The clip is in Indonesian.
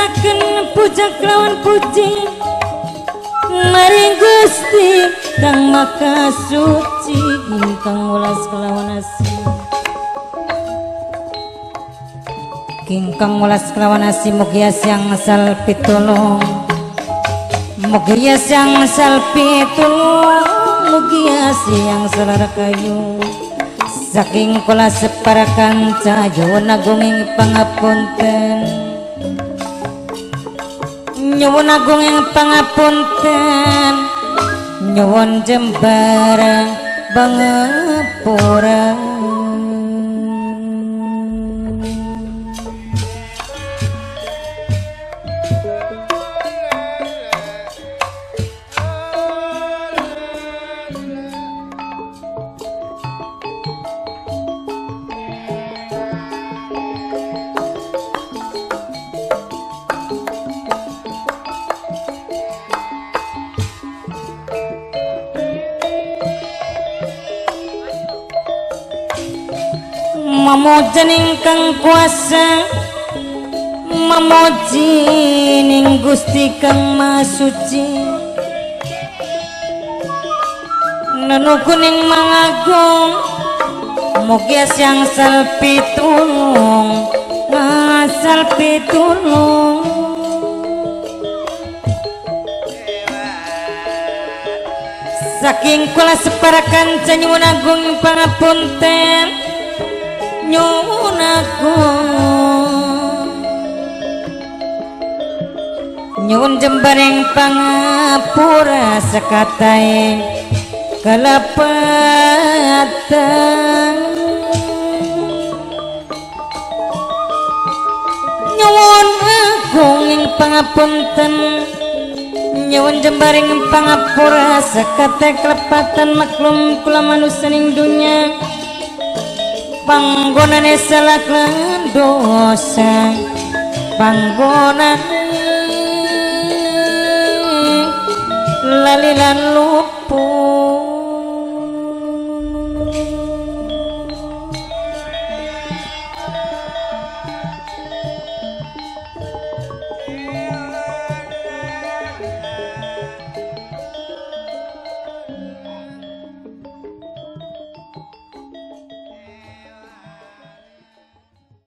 ngaturaken puja kelawan puji maring Gusti kang Maha Suci ingkang welas kelawan asih ingkang welas kelawan asih mugi asyang asal pitulung mugi asyang asal pitulung mugi asyang salara kayu saking kula separakan cayo nagunging pangapunten nyuwun agunging pangapunten nyuwun jembarang bangapura mamojan ingkang kuasa mamoji ning Gusti kang Maha Suci nenukuning mangagung mugi asyang asal pitulung asal pitulung saking kula separakan nyuwun agung pangapunten nyuwun agung nyuwun jembareng pangapura sakatae kalapatan nyuwun agung ing pangapunten nyuwun jembareng pangapura sakatae kalepatan maklum kula manusa ning dunya panggonane salah lan dosa panggonane lali lan lupa